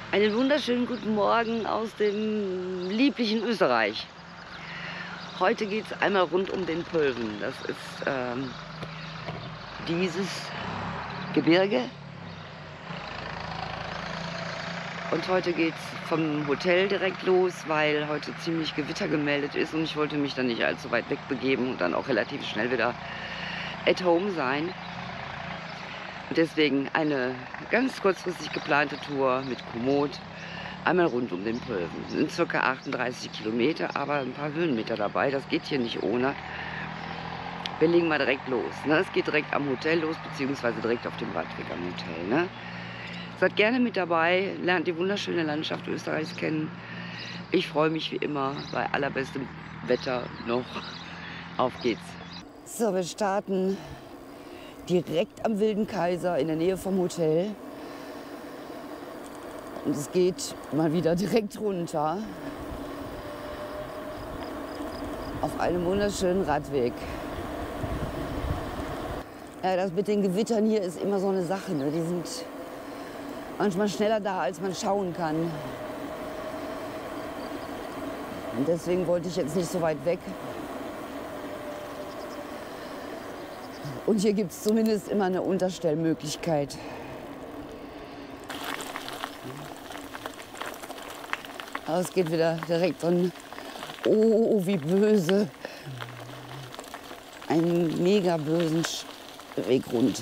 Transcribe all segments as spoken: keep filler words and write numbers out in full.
Einen wunderschönen guten Morgen aus dem lieblichen Österreich. Heute geht es einmal rund um den Pölven. Das ist ähm, dieses Gebirge. Und heute geht es vom Hotel direkt los, weil heute ziemlich Gewitter gemeldet ist und ich wollte mich dann nicht allzu weit weg begeben und dann auch relativ schnell wieder at home sein. Und deswegen eine ganz kurzfristig geplante Tour mit Komoot einmal rund um den Pölven. Es sind circa achtunddreißig Kilometer, aber ein paar Höhenmeter dabei. Das geht hier nicht ohne. Wir legen mal direkt los. Ne? Es geht direkt am Hotel los, beziehungsweise direkt auf dem Radweg am Hotel. Ne? Seid gerne mit dabei, lernt die wunderschöne Landschaft Österreichs kennen. Ich freue mich wie immer bei allerbestem Wetter noch. Auf geht's. So, wir starten direkt am Wilden Kaiser in der Nähe vom Hotel. Und es geht mal wieder direkt runter auf einem wunderschönen Radweg. Ja, das mit den Gewittern hier ist immer so eine Sache. Ne? Die sind manchmal schneller da, als man schauen kann. Und deswegen wollte ich jetzt nicht so weit weg. Und hier gibt es zumindest immer eine Unterstellmöglichkeit. Aber es geht wieder direkt dran. Oh, wie böse. Einen mega bösen Weg runter.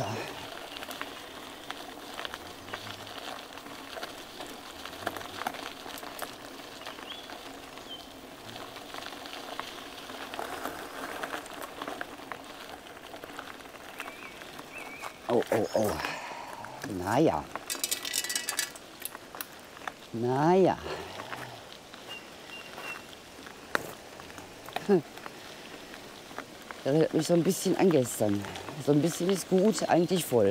Oh, oh, oh. Naja. Naja. Das erinnert mich so ein bisschen an gestern. So ein bisschen ist gut, eigentlich voll.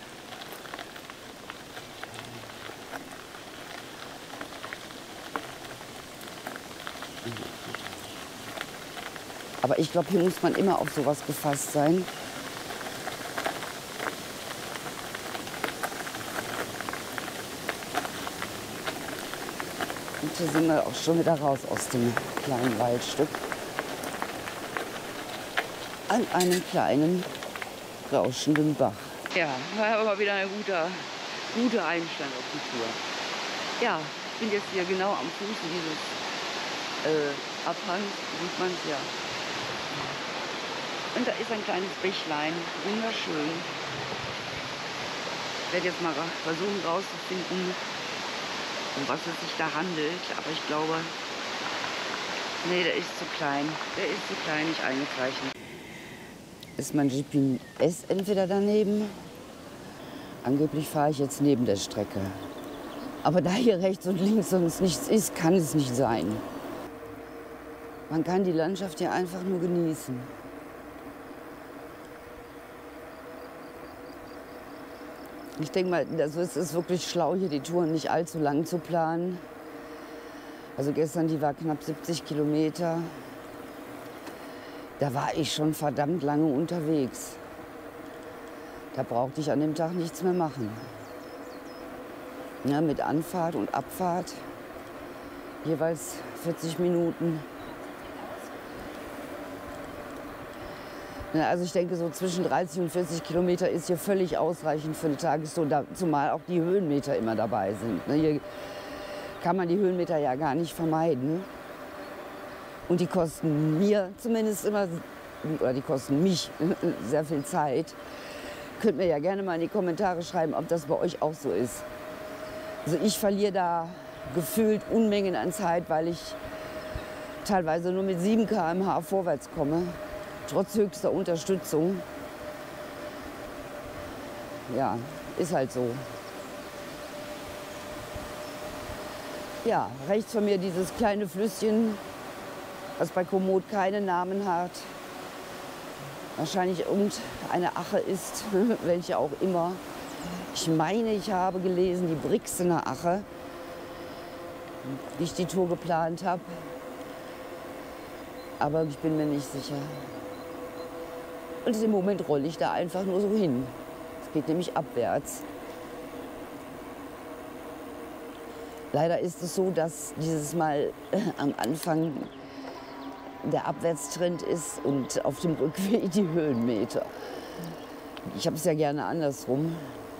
Aber ich glaube, hier muss man immer auf sowas gefasst sein. Und hier sind wir auch schon wieder raus aus dem kleinen Waldstück. An einem kleinen, rauschenden Bach. Ja, war aber wieder ein guter, guter Einstand auf die Tour. Ja, ich bin jetzt hier genau am Fuß dieses äh, Abhangs, sieht man es ja. Und da ist ein kleines Bächlein, wunderschön. Ich werde jetzt mal versuchen rauszufinden, um was es sich da handelt. Aber ich glaube, nee, der ist zu klein. Der ist zu klein, nicht eingezeichnet. Ist mein G P S entweder daneben? Angeblich fahre ich jetzt neben der Strecke. Aber da hier rechts und links sonst nichts ist, kann es nicht sein. Man kann die Landschaft hier einfach nur genießen. Ich denke mal, also es ist wirklich schlau, hier die Touren nicht allzu lang zu planen. Also gestern, die war knapp siebzig Kilometer. Da war ich schon verdammt lange unterwegs. Da brauchte ich an dem Tag nichts mehr machen. Ja, mit Anfahrt und Abfahrt jeweils vierzig Minuten. Ja, also ich denke, so zwischen dreißig und vierzig Kilometer ist hier völlig ausreichend für eine Tagestour, zumal auch die Höhenmeter immer dabei sind. Hier kann man die Höhenmeter ja gar nicht vermeiden. Und die kosten mir zumindest immer, oder die kosten mich sehr viel Zeit. Könnt mir ja gerne mal in die Kommentare schreiben, ob das bei euch auch so ist. Also ich verliere da gefühlt Unmengen an Zeit, weil ich teilweise nur mit sieben Kilometer pro Stunde vorwärts komme, trotz höchster Unterstützung. Ja, ist halt so. Ja, rechts von mir dieses kleine Flüsschen, was bei Komoot keinen Namen hat. Wahrscheinlich irgendeine Ache ist, welche auch immer. Ich meine, ich habe gelesen, die Brixener Ache, wie ich die Tour geplant habe. Aber ich bin mir nicht sicher. Und im Moment rolle ich da einfach nur so hin. Es geht nämlich abwärts. Leider ist es so, dass dieses Mal äh, am Anfang der Abwärtstrend ist und auf dem Rückweg die Höhenmeter. Ich habe es ja gerne andersrum.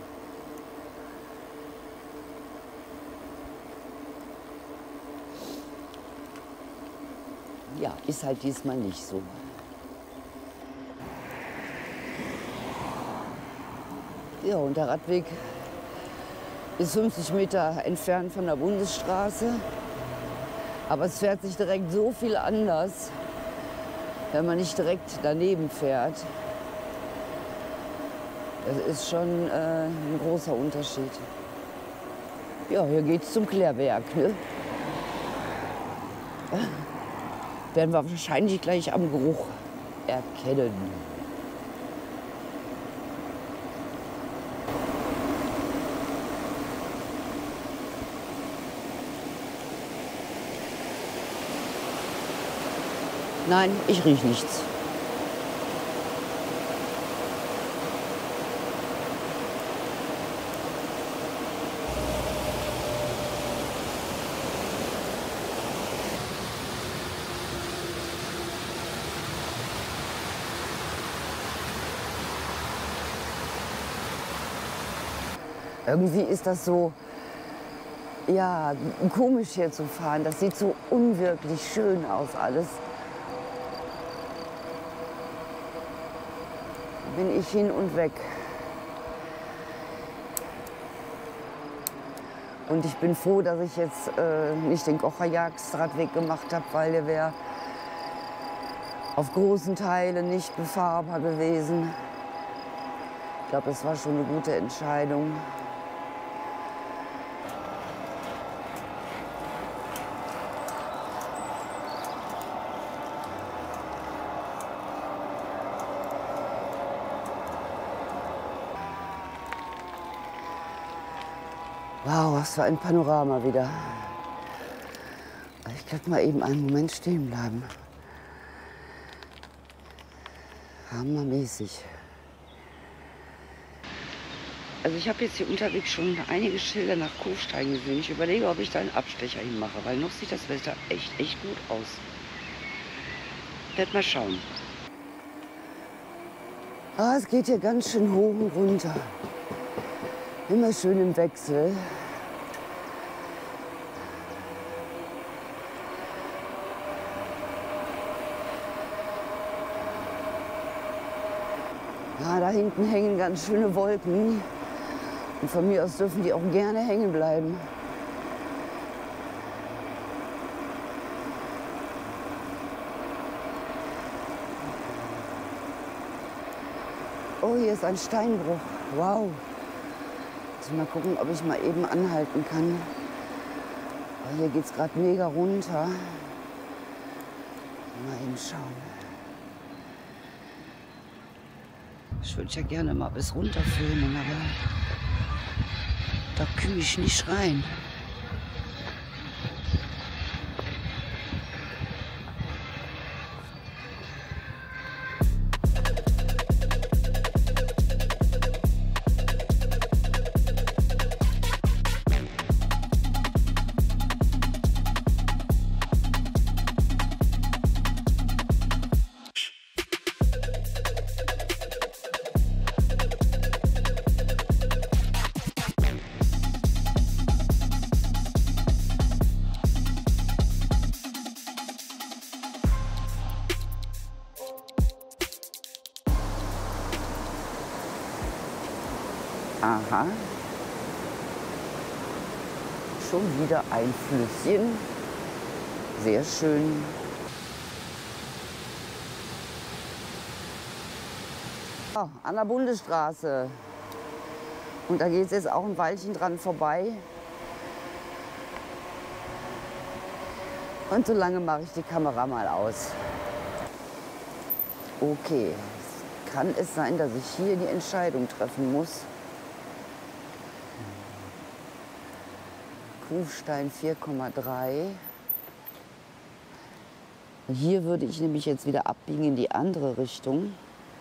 Ja, ist halt diesmal nicht so. Ja, und der Radweg ist fünfzig Meter entfernt von der Bundesstraße. Aber es fährt sich direkt so viel anders, wenn man nicht direkt daneben fährt. Das ist schon äh, ein großer Unterschied. Ja, hier geht's zum Klärwerk, ne? Werden wir wahrscheinlich gleich am Geruch erkennen. Nein, ich rieche nichts. Irgendwie ist das so, ja, komisch hier zu fahren. Das sieht so unwirklich schön aus alles. Bin ich hin und weg. Und ich bin froh, dass ich jetzt äh, nicht den Kocherjagdradweg gemacht habe, weil der wäre auf großen Teilen nicht befahrbar gewesen. Ich glaube, es war schon eine gute Entscheidung. Wow, was für ein Panorama wieder. Ich kann mal eben einen Moment stehen bleiben. Hammermäßig. Also ich habe jetzt hier unterwegs schon einige Schilder nach Kufstein gesehen. Ich überlege, ob ich da einen Abstecher hinmache, weil noch sieht das Wetter echt, echt gut aus. Ich werde mal schauen. Ah, es geht hier ganz schön hoch und runter. Immer schön im Wechsel. Ja, da hinten hängen ganz schöne Wolken. Und von mir aus dürfen die auch gerne hängen bleiben. Oh, hier ist ein Steinbruch. Wow. Mal gucken, ob ich mal eben anhalten kann. Aber hier geht es gerade mega runter. Mal eben schauen. Ich würde ja gerne mal bis runter filmen, aber da kann ich nicht rein. Aha. Schon wieder ein Flüsschen. Sehr schön. Oh, an der Bundesstraße. Und da geht es jetzt auch ein Weilchen dran vorbei. Und so lange mache ich die Kamera mal aus. Okay, kann es sein, dass ich hier die Entscheidung treffen muss? Kufstein vier Komma drei. Hier würde ich nämlich jetzt wieder abbiegen in die andere Richtung.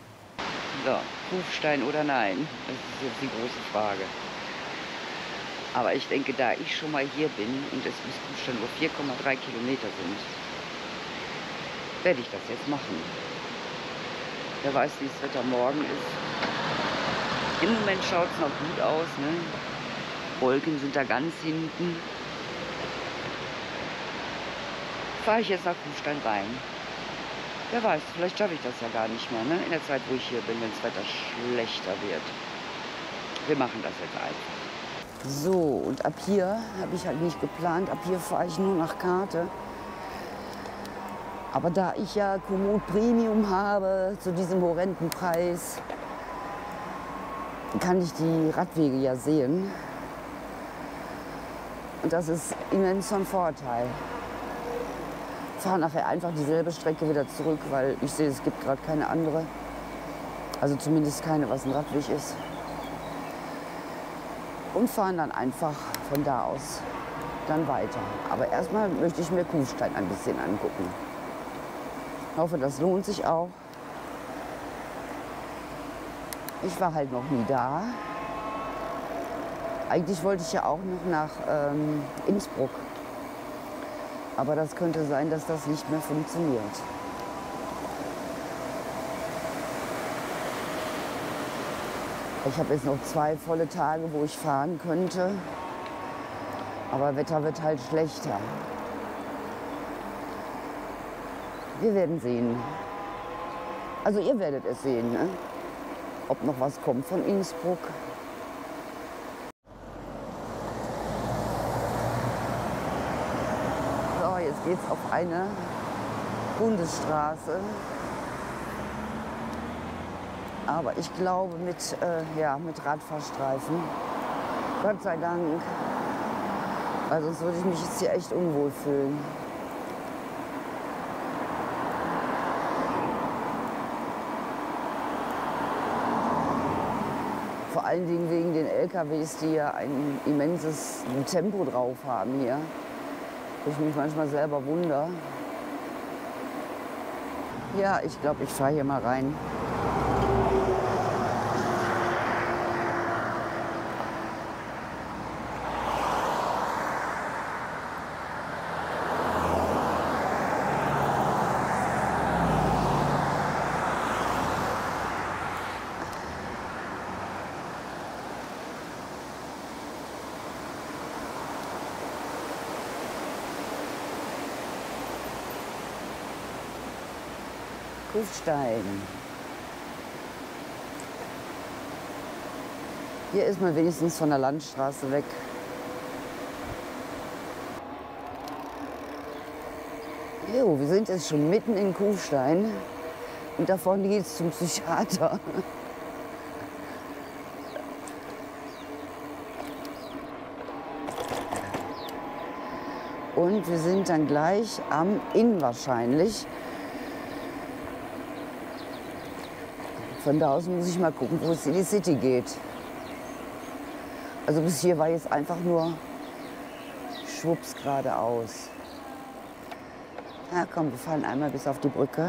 So, Kufstein oder nein? Das ist jetzt die große Frage. Aber ich denke, da ich schon mal hier bin und es bis Kufstein nur vier Komma drei Kilometer sind, werde ich das jetzt machen. Wer weiß, wie das Wetter morgen ist. Im Moment schaut es noch gut aus, ne? Wolken sind da ganz hinten. Fahre ich jetzt nach Kufstein rein. Wer weiß, vielleicht schaffe ich das ja gar nicht mehr, ne? In der Zeit, wo ich hier bin, wenn das Wetter schlechter wird. Wir machen das jetzt einfach. So, und ab hier habe ich halt nicht geplant. Ab hier fahre ich nur nach Karte. Aber da ich ja Komoot Premium habe, zu diesem horrenden Preis, kann ich die Radwege ja sehen. Und das ist immens von Vorteil. Ich fahre nachher einfach dieselbe Strecke wieder zurück, weil ich sehe, es gibt gerade keine andere. Also zumindest keine, was ein Radweg ist. Und fahren dann einfach von da aus dann weiter. Aber erstmal möchte ich mir Kufstein ein bisschen angucken. Ich hoffe, das lohnt sich auch. Ich war halt noch nie da. Eigentlich wollte ich ja auch noch nach ähm, Innsbruck. Aber das könnte sein, dass das nicht mehr funktioniert. Ich habe jetzt noch zwei volle Tage, wo ich fahren könnte. Aber Wetter wird halt schlechter. Wir werden sehen. Also ihr werdet es sehen, ne? Ob noch was kommt von Innsbruck. So, jetzt geht's auf eine Bundesstraße. Aber ich glaube mit, äh, ja, mit Radfahrstreifen. Gott sei Dank. Weil sonst würde ich mich jetzt hier echt unwohl fühlen. Vor allen Dingen wegen den L K Ws, die ja ein immenses Tempo drauf haben hier. Wo ich mich manchmal selber wundere. Ja, ich glaube, ich fahre hier mal rein. Kufstein. Hier ist man wenigstens von der Landstraße weg. Jo, wir sind jetzt schon mitten in Kufstein und da vorne geht es zum Psychiater. Und wir sind dann gleich am Inn wahrscheinlich. Von da aus muss ich mal gucken, wo es in die City geht. Also bis hier war jetzt einfach nur schwupps geradeaus. Na komm, wir fahren einmal bis auf die Brücke.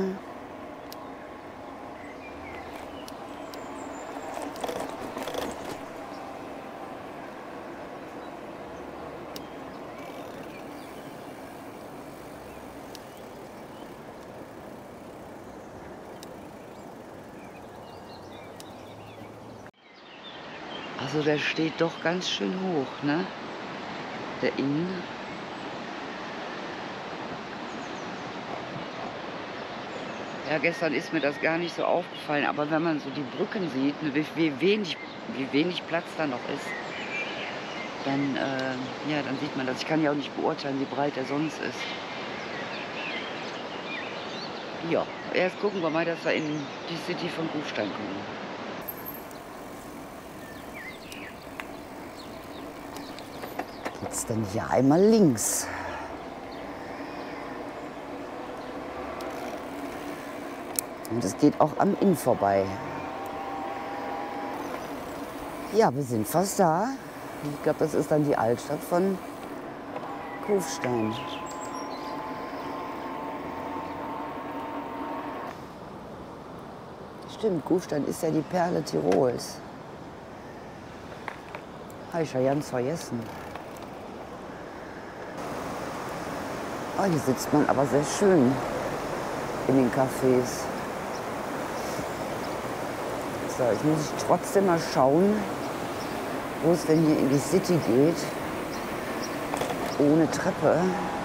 Also der steht doch ganz schön hoch, ne? Der Inn. Ja, gestern ist mir das gar nicht so aufgefallen, aber wenn man so die Brücken sieht, ne, wie, wie, wenig, wie wenig Platz da noch ist, dann, äh, ja, dann sieht man das. Ich kann ja auch nicht beurteilen, wie breit er sonst ist. Ja, erst gucken wir mal, dass wir in die City von Kufstein kommen. Jetzt dann hier einmal links. Und es geht auch am Inn vorbei. Ja, wir sind fast da. Ich glaube, das ist dann die Altstadt von Kufstein. Stimmt, Kufstein ist ja die Perle Tirols. Habe ich ja ganz vergessen. Oh, hier sitzt man aber sehr schön in den Cafés. So, jetzt muss ich trotzdem mal schauen, wo es denn hier in die City geht. Ohne Treppe.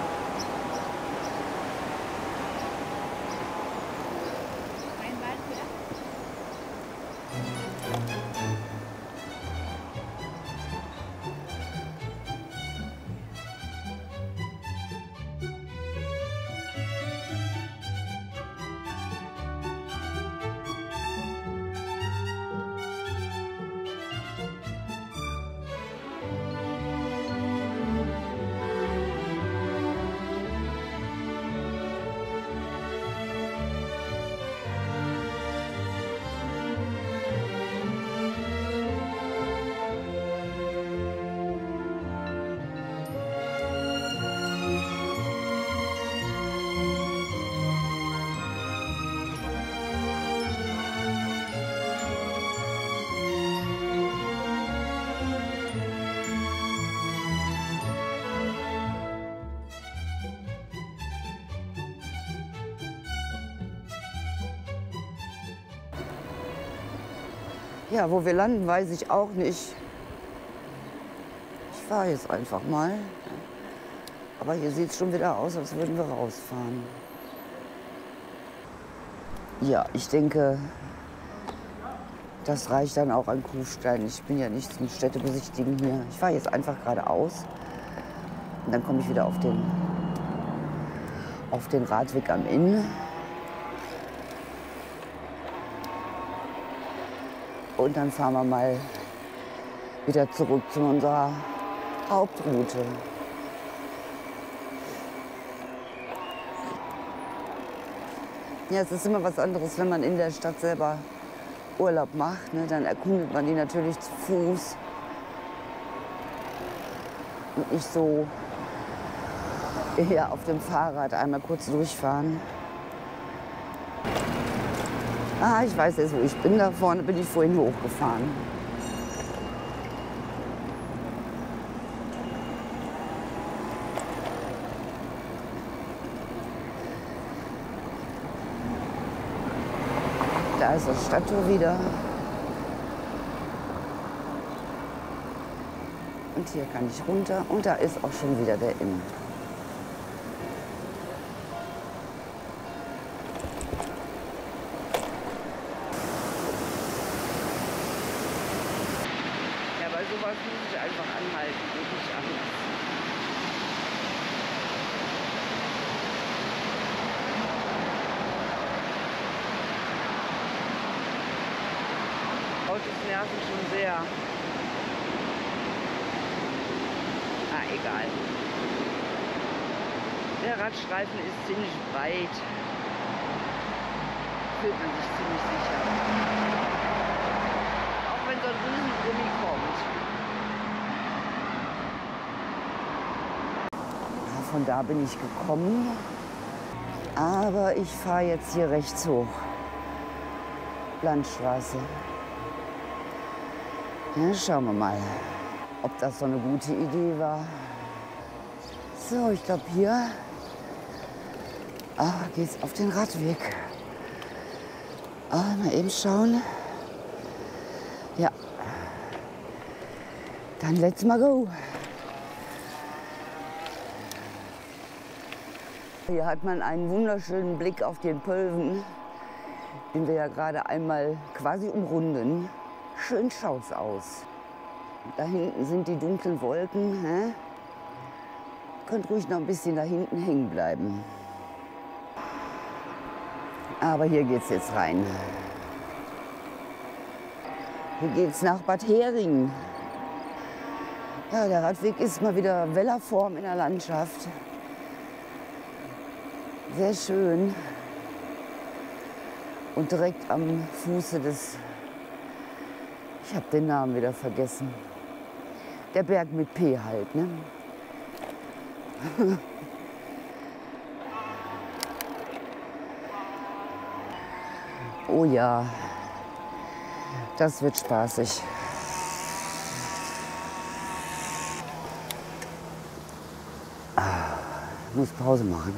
Ja, wo wir landen, weiß ich auch nicht. Ich fahre jetzt einfach mal. Aber hier sieht es schon wieder aus, als würden wir rausfahren. Ja, ich denke, das reicht dann auch an Kufstein. Ich bin ja nicht zum Städtebesichtigen hier. Ich fahre jetzt einfach geradeaus. Und dann komme ich wieder auf den, auf den Radweg am Inn. Und dann fahren wir mal wieder zurück zu unserer Hauptroute. Ja, es ist immer was anderes, wenn man in der Stadt selber Urlaub macht. Ne? Dann erkundet man die natürlich zu Fuß. Und nicht so eher auf dem Fahrrad einmal kurz durchfahren. Ah, ich weiß jetzt, wo ich bin. Da vorne bin ich vorhin hochgefahren. Da ist das Stadttor wieder. Und hier kann ich runter. Und da ist auch schon wieder der Inn. Sowas muss ich einfach anhalten, geht nicht anders. Autos nerven schon sehr. Ah, egal. Der Radstreifen ist ziemlich breit. Fühlt man sich ziemlich sicher. Auch wenn so ein Riesengummi kommt. Von da bin ich gekommen, aber ich fahre jetzt hier rechts hoch. Landstraße. Ja, schauen wir mal, ob das so eine gute Idee war. So, ich glaube hier ah, geht's auf den Radweg. Ah, mal eben schauen. Ja, dann let's mal go. Hier hat man einen wunderschönen Blick auf den Pölven, den wir ja gerade einmal quasi umrunden. Schön schaut's aus. Da hinten sind die dunklen Wolken. Hä? Könnt ruhig noch ein bisschen da hinten hängen bleiben. Aber hier geht's jetzt rein. Hier geht's nach Bad Hering. Ja, der Radweg ist mal wieder Wellerform in der Landschaft. Sehr schön. Und direkt am Fuße des, ich habe den Namen wieder vergessen, der Berg mit P halt, ne? Oh ja, das wird spaßig. muss Pause machen.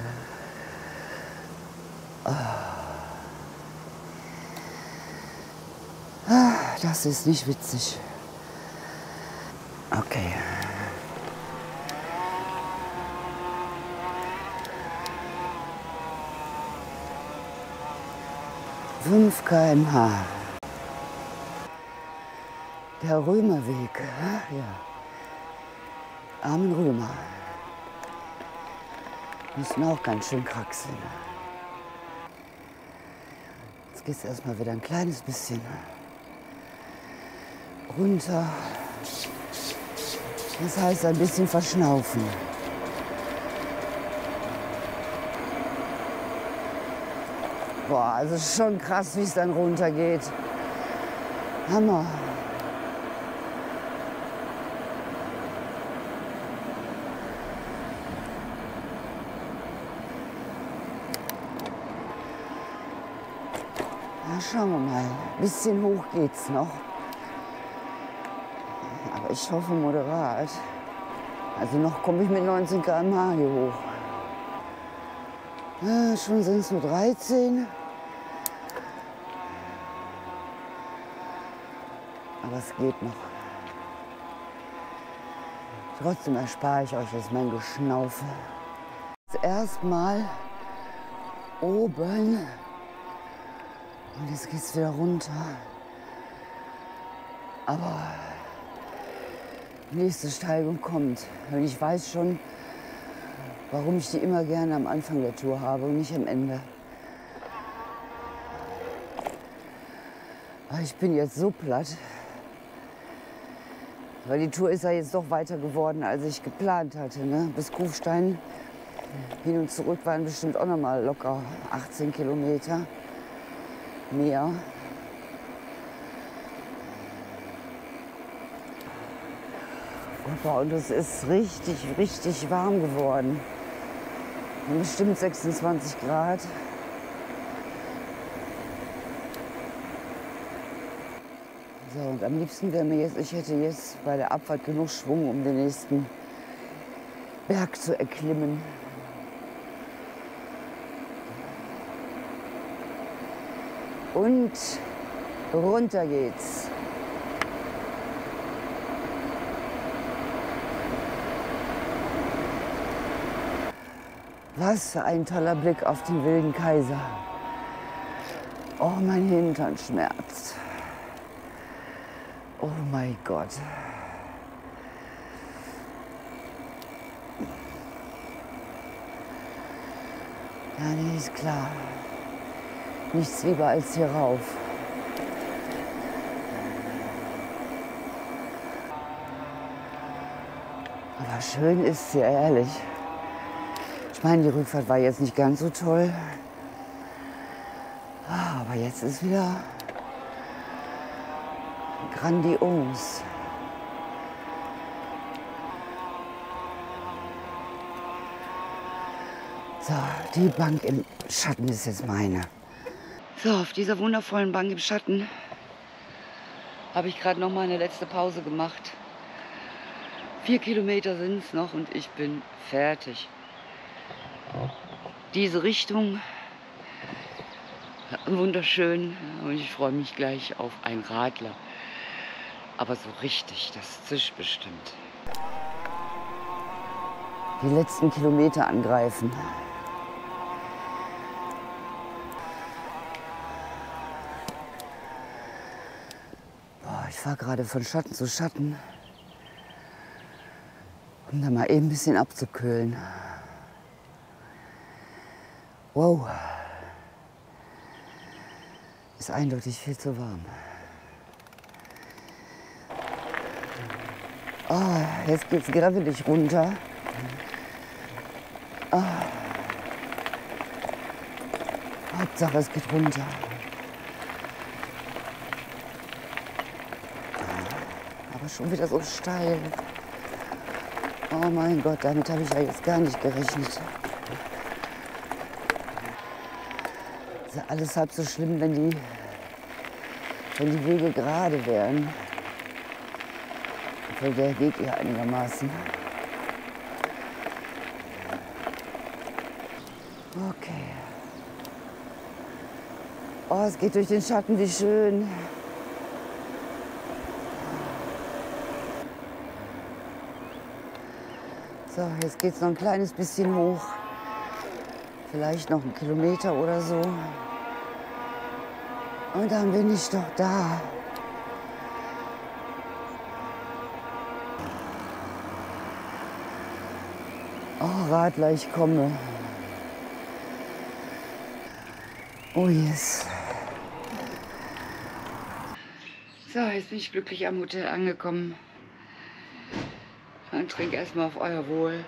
Das ist nicht witzig. Okay. fünf Kilometer pro Stunde. Der Römerweg. Ja. Armen Römer. Müssen auch ganz schön kraxeln. Jetzt geht es erstmal wieder ein kleines bisschen runter. Das heißt ein bisschen verschnaufen. Boah, also schon krass, wie es dann runtergeht. Hammer. Na, schauen wir mal. Ein bisschen hoch geht's noch. Aber ich hoffe moderat. Also noch komme ich mit neunzehn Kilometer pro Stunde hier hoch. Ja, schon sind es nur dreizehn. Aber es geht noch. Trotzdem erspare ich euch jetzt mein Geschnaufe. Erstmal oben. Und jetzt geht es wieder runter. Aber die nächste Steigung kommt. Und ich weiß schon, warum ich die immer gerne am Anfang der Tour habe und nicht am Ende. Aber ich bin jetzt so platt. Weil die Tour ist ja jetzt doch weiter geworden, als ich geplant hatte. Ne? Bis Kufstein hin und zurück waren bestimmt auch noch mal locker achtzehn Kilometer mehr. Und es ist richtig, richtig warm geworden. Bestimmt sechsundzwanzig Grad. So, und am liebsten wäre mir jetzt, ich hätte jetzt bei der Abfahrt genug Schwung, um den nächsten Berg zu erklimmen. Und runter geht's. Was für ein toller Blick auf den Wilden Kaiser. Oh, mein Hintern schmerzt. Oh mein Gott. Ja, nee, ist klar. Nichts lieber als hier rauf. Aber schön ist hier, ehrlich. Ich meine, die Rückfahrt war jetzt nicht ganz so toll. Aber jetzt ist wieder grandios. So, die Bank im Schatten ist jetzt meine. So, auf dieser wundervollen Bank im Schatten habe ich gerade noch mal eine letzte Pause gemacht. Vier Kilometer sind es noch und ich bin fertig. Diese Richtung, wunderschön, und ich freue mich gleich auf einen Radler. Aber so richtig, das zischt bestimmt. Die letzten Kilometer angreifen. Boah, ich fahre gerade von Schatten zu Schatten, um da mal eben ein bisschen abzukühlen. Wow, ist eindeutig viel zu warm. Oh, jetzt geht's gravelig runter. Oh. Hauptsache es geht runter. Aber schon wieder so steil. Oh mein Gott, damit habe ich ja jetzt gar nicht gerechnet. Ist ja alles halb so schlimm, wenn die, wenn die Wege gerade wären. Obwohl der geht ja einigermaßen. Okay. Oh, es geht durch den Schatten, wie schön. So, jetzt geht es noch ein kleines bisschen hoch. Vielleicht noch einen Kilometer oder so. Und dann bin ich doch da. Oh, Radler, ich komme. Oh yes. So, jetzt bin ich glücklich am Hotel angekommen. Dann trink erstmal auf euer Wohl.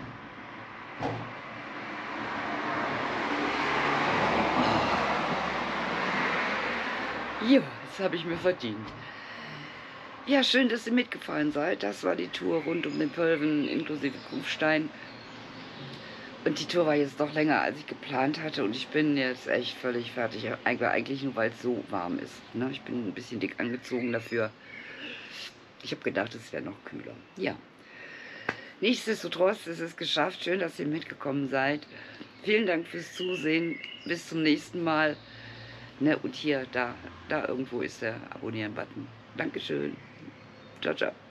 Ja, das habe ich mir verdient. Ja, schön, dass ihr mitgefahren seid. Das war die Tour rund um den Völven inklusive Kufstein. Und die Tour war jetzt doch länger, als ich geplant hatte. Und ich bin jetzt echt völlig fertig. Eigentlich nur, weil es so warm ist. Ne? Ich bin ein bisschen dick angezogen dafür. Ich habe gedacht, es wäre noch kühler. Ja. Nichtsdestotrotz ist es geschafft. Schön, dass ihr mitgekommen seid. Vielen Dank fürs Zusehen. Bis zum nächsten Mal. Ne, und hier, da, da irgendwo ist der Abonnieren-Button. Dankeschön. Ciao, ciao.